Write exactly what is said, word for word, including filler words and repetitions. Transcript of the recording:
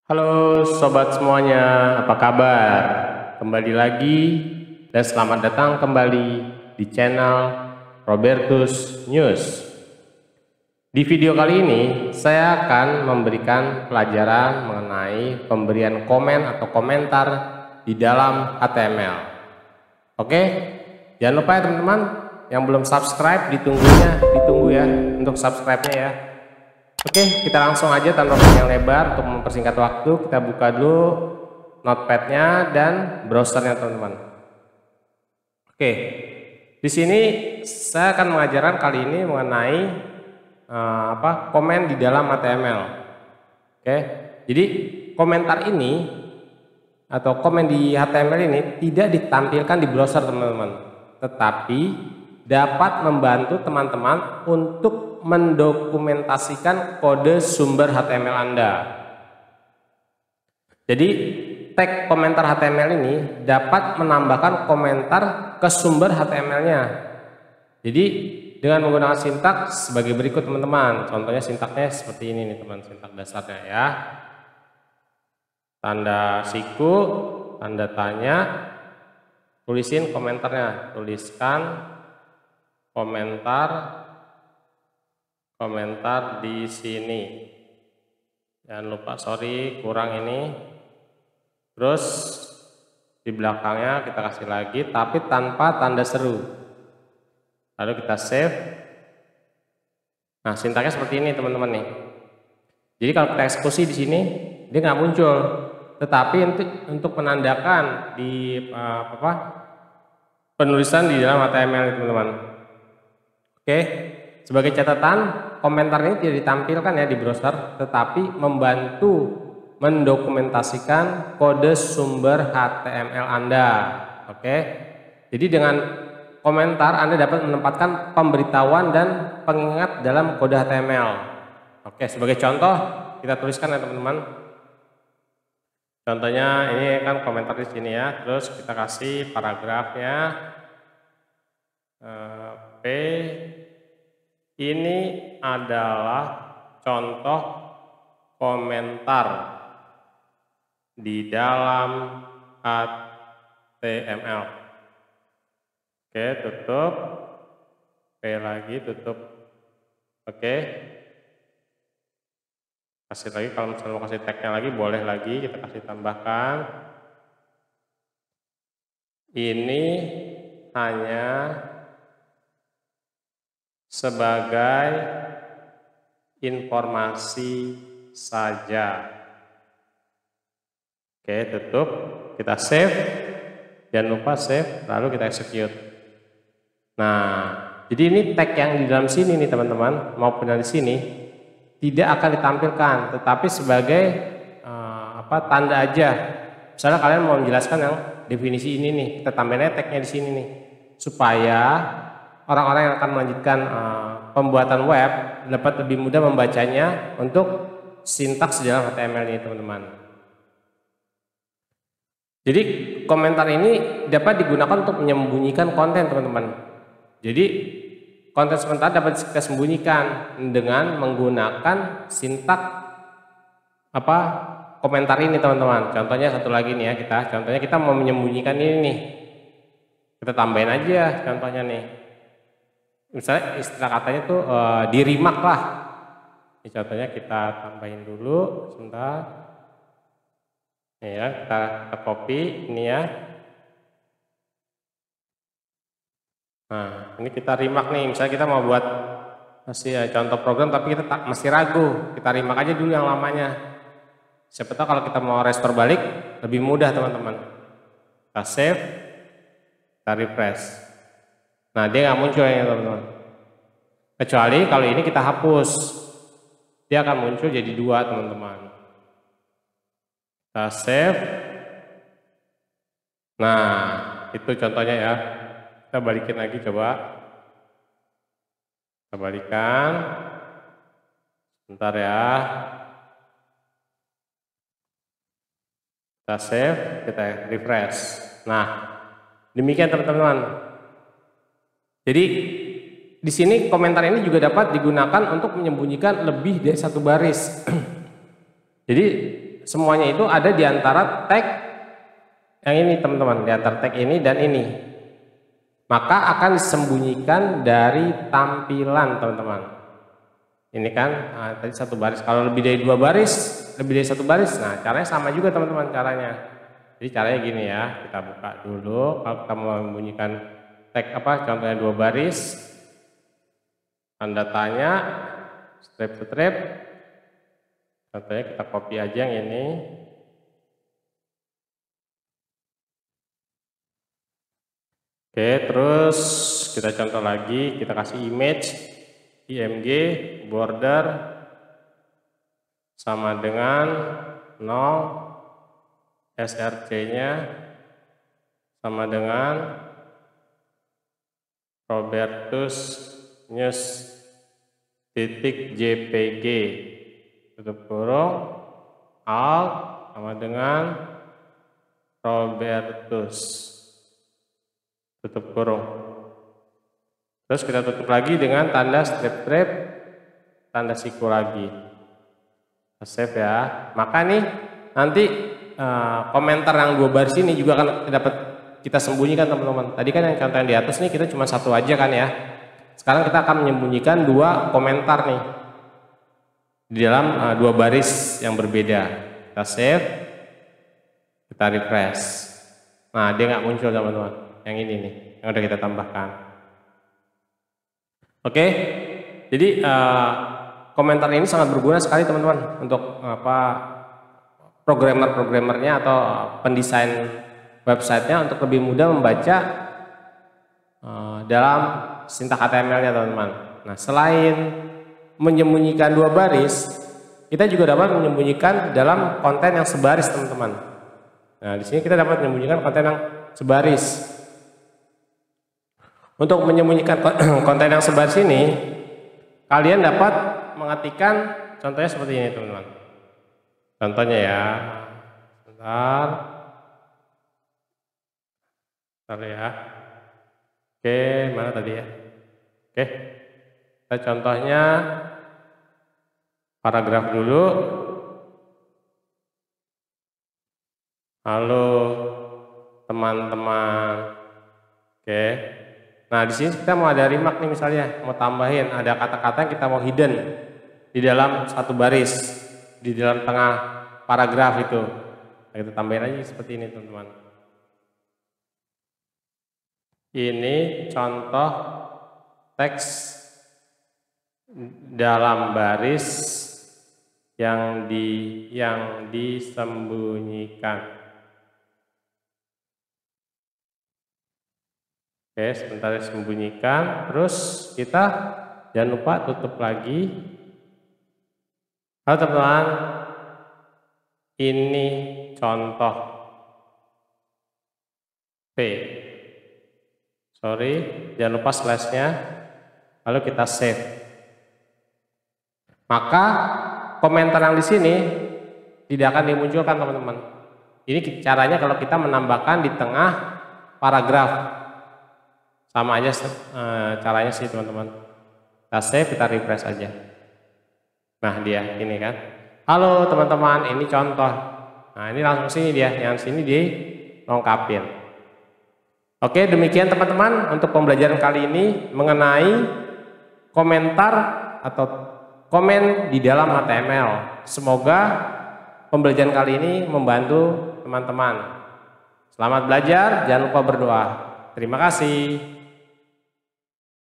Halo sobat semuanya, apa kabar? Kembali lagi dan selamat datang kembali di channel Robertus News. Di video kali ini saya akan memberikan pelajaran mengenai pemberian komen atau komentar di dalam H T M L. Oke, jangan lupa ya teman-teman, yang belum subscribe ditunggunya, ditunggu ya untuk subscribe-nya ya. Oke, kita langsung aja tanpa panjang lebar. Untuk mempersingkat waktu, kita buka dulu notepad-nya dan browsernya teman-teman. Oke, di sini saya akan mengajarkan kali ini mengenai uh, apa komen di dalam H T M L. Oke, jadi komentar ini atau komen di H T M L ini tidak ditampilkan di browser teman-teman, tetapi dapat membantu teman-teman untuk mendokumentasikan kode sumber H T M L Anda. Jadi tag komentar H T M L ini dapat menambahkan komentar ke sumber H T M L-nya. Jadi dengan menggunakan sintaks sebagai berikut teman-teman. Contohnya sintaksnya seperti ini nih teman, sintaks dasarnya ya. Tanda siku, tanda tanya, tulisin komentarnya, tuliskan komentar komentar di sini. Jangan lupa, sorry kurang ini. Terus di belakangnya kita kasih lagi tapi tanpa tanda seru. Lalu kita save. Nah, sintaksnya seperti ini teman-teman nih. Jadi kalau kita eksekusi di sini dia nggak muncul, tetapi untuk untuk menandakan di uh, apa penulisan di dalam H T M L teman-teman. Oke, sebagai catatan, komentar ini tidak ditampilkan ya di browser, tetapi membantu mendokumentasikan kode sumber H T M L Anda. Oke, jadi dengan komentar Anda dapat menempatkan pemberitahuan dan pengingat dalam kode H T M L. Oke, sebagai contoh kita tuliskan ya teman-teman. Contohnya ini kan komentar di sini ya, terus kita kasih paragrafnya eh, P. Ini adalah contoh komentar di dalam H T M L. Oke, tutup. P lagi, tutup. Oke. Kasih lagi, kalau misalnya mau kasih tagnya lagi boleh lagi, kita kasih tambahkan. Ini hanya sebagai informasi saja. Oke, tutup, kita save, jangan lupa save, lalu kita execute. Nah, jadi ini tag yang di dalam sini nih teman-teman, maupun dari sini tidak akan ditampilkan, tetapi sebagai uh, apa tanda aja. Misalnya kalian mau menjelaskan yang definisi ini nih, kita tambahin tagnya di sini nih, supaya orang-orang yang akan melanjutkan uh, pembuatan web dapat lebih mudah membacanya untuk sintaks di dalam H T M L ini teman-teman. Jadi komentar ini dapat digunakan untuk menyembunyikan konten teman-teman. Jadi konten sementara dapat kita sembunyikan dengan menggunakan sintaks apa komentar ini teman-teman. Contohnya satu lagi nih ya, kita contohnya kita mau menyembunyikan ini nih, kita tambahin aja contohnya nih. Misalnya istilah katanya tuh e, di remark lah. Ini contohnya kita tambahin dulu sebentar. Nih ya, kita, kita copy ini ya. Nah, ini kita remark nih. Misalnya kita mau buat masih ya, contoh program tapi kita tak, masih ragu. Kita remark aja dulu yang lamanya. Siapa tahu kalau kita mau restore balik lebih mudah teman-teman. Kita save, kita refresh. Nah, dia nggak muncul ya teman-teman. Kecuali kalau ini kita hapus, dia akan muncul jadi dua teman-teman. Kita save. Nah, itu contohnya ya. Kita balikin lagi coba. Kita balikan. Sebentar ya. Kita save, kita refresh. Nah, demikian teman-teman. Jadi di sini komentar ini juga dapat digunakan untuk menyembunyikan lebih dari satu baris. Jadi semuanya itu ada di antara tag yang ini teman-teman, di antara tag ini dan ini. Maka akan disembunyikan dari tampilan teman-teman. Ini kan nah, tadi satu baris. Kalau lebih dari dua baris, lebih dari satu baris, nah caranya sama juga teman-teman caranya. Jadi caranya gini ya, kita buka dulu. Kalau kita mau membunyikan tag apa, contohnya dua baris, tanda tanya, strip to strip. Contohnya kita copy aja yang ini. Oke, terus kita contoh lagi, kita kasih image img border sama dengan nol, src-nya sama dengan Robertus News titik jpg, tutup kurung, alt sama dengan Robertus, tutup kurung. Terus kita tutup lagi dengan tanda strip strip, tanda siku lagi. Save ya. Maka nih nanti uh, komentar yang dua baris ini juga akan dapat kita sembunyikan teman-teman. Tadi kan yang contoh yang di atas nih kita cuma satu aja kan ya. Sekarang kita akan menyembunyikan dua komentar nih di dalam uh, dua baris yang berbeda. Kita save, kita refresh. Nah dia nggak muncul teman-teman. Yang ini nih yang udah kita tambahkan. Oke, jadi uh, komentar ini sangat berguna sekali teman-teman untuk apa programmer-programmernya atau pendesain websitenya untuk lebih mudah membaca uh, dalam sintaks H T M L-nya teman-teman. Nah selain menyembunyikan dua baris, kita juga dapat menyembunyikan dalam konten yang sebaris teman-teman. Nah di sini kita dapat menyembunyikan konten yang sebaris. Untuk menyembunyikan konten yang sebaris ini, kalian dapat mengetikkan contohnya seperti ini teman-teman. Contohnya ya, sebentar, sebentar ya. Oke, mana tadi ya? Oke, kita contohnya paragraf dulu. Halo teman-teman. Oke. Nah, di sini kita mau ada remark nih misalnya, mau tambahin ada kata-kata yang kita mau hidden di dalam satu baris, di dalam tengah paragraf itu. Nah, kita tambahin aja seperti ini, teman-teman. Ini contoh teks dalam baris yang di yang disembunyikan. Oke, sebentar disembunyikan. Terus kita jangan lupa tutup lagi. Halo teman-teman, ini contoh P. Sorry, jangan lupa slash-nya. Lalu kita save. Maka komentar yang di sini tidak akan dimunculkan teman-teman. Ini caranya kalau kita menambahkan di tengah paragraf. Sama aja e, caranya sih teman-teman. Kita save, kita refresh aja. Nah dia ini kan. Halo teman-teman, ini contoh. Nah ini langsung sini dia, yang sini dilengkapin. Oke, demikian teman-teman untuk pembelajaran kali ini mengenai komentar atau komen di dalam H T M L. Semoga pembelajaran kali ini membantu teman-teman. Selamat belajar, jangan lupa berdoa. Terima kasih.